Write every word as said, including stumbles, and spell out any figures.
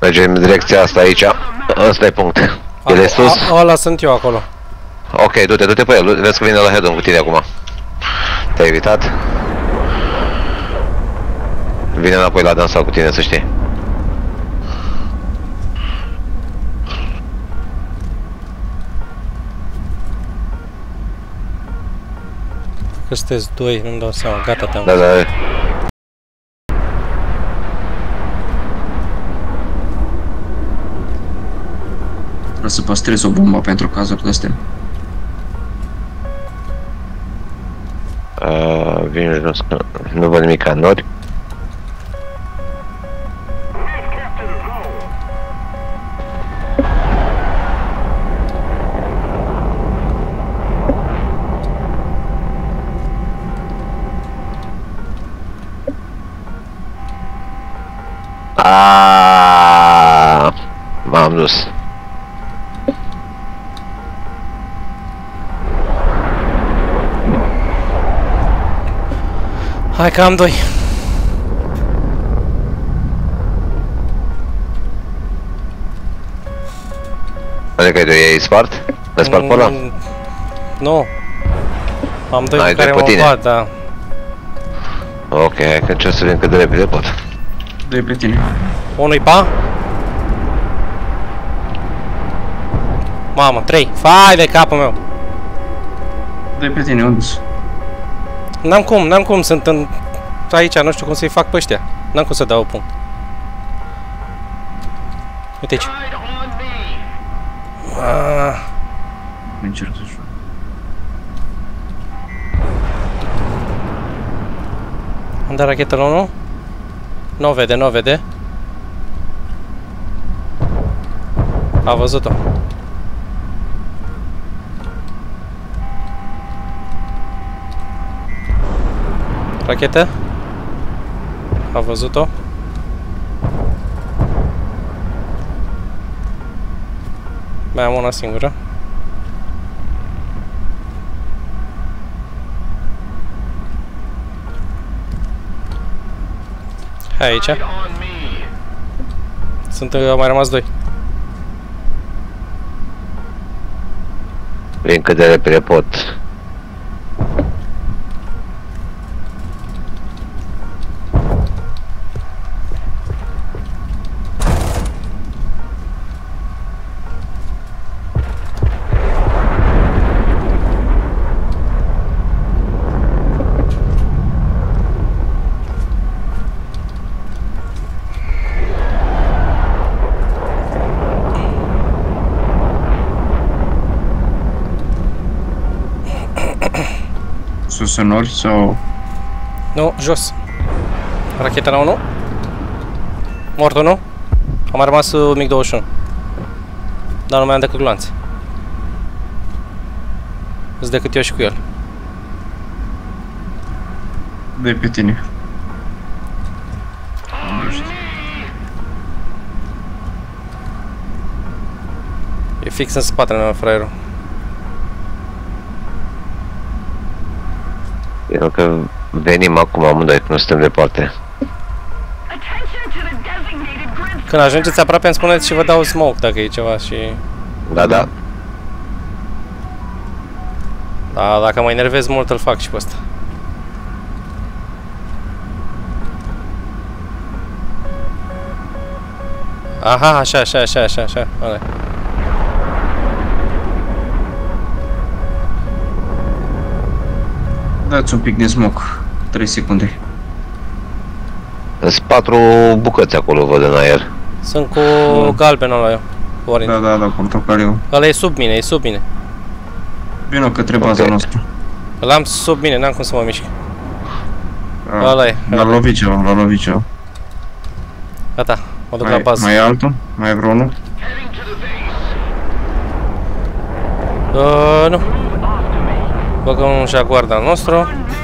Mergem în direcția asta aici. Ăsta e punct. El e sus. Ăla sunt eu acolo. Ok, du-te, du-te pe el. Vezi că vine la head-on cu tine acum. Te-ai evitat. Vine înapoi la dansa cu tine, să știi. Că sunteți doi, nu-mi dau seama, gata, te-am Da, da, da. Vreau să păstrez o bombă pentru cazuri de astea. Uh, vine, nu, nu văd nimic ca nori. Aaaa, m-am dus. Hai că am doi. Adică ai doi, ai spart? L-ai spart pe ăla? Nu. Am doi Ai cu care doi pe mă tine? bat, da. Ok, hai că încerc să vedem cât de repede pot. Doi pe tine. Unul-i ba. Mamă, trei. Fai de capul meu. Doi pe tine, unde sunt? N-am cum, n-am cum, sunt în... aici, nu știu cum să-i fac pe ăștia. N-am cum să dau punct. Uite aici. Ah. Încerc să joc. Am dat rachetă la unul. Nu o vede, nu o vede. A văzut-o. Rachetă. A văzut-o. Mai am una singură. Hai aici. Sunt, au mai rămas doi. Vin cât de repede pot. Sus în nori sau... Nu, jos. Racheta la unul. Mort unul. A mai rămas uh, mig douăzeci și unu. Dar nu mai am decât gloanțe. Îți decât eu și cu el. Doi pe tine. E fix în spatele meu, fraierul. Eu că venim acum amândoi, că nu suntem departe. Când ajungeți aproape îmi spuneți și vă dau smoke dacă e ceva și... Da, da. Da, dacă mă enervez mult îl fac și pe ăsta. Aha, așa, așa, așa, așa, așa. Ăla. Dați un pic de smoke. trei secunde. Sunt patru bucăți acolo, văd în aer. Sunt cu galbenul ăla eu. Cu orange. Da, da, da, portocaliu. Ăla e sub mine, e sub mine. Vino către baza Ok. noastră. Îl am sub mine, n-am cum să mă mișc. Ah, Ăla e. L-a lovit ceva, l-a lovit ceva. Gata, mă duc la Mai, bază. mai e altul? Mai e vreo unul? Uh, nu. Băgăm un jaguar al nostru.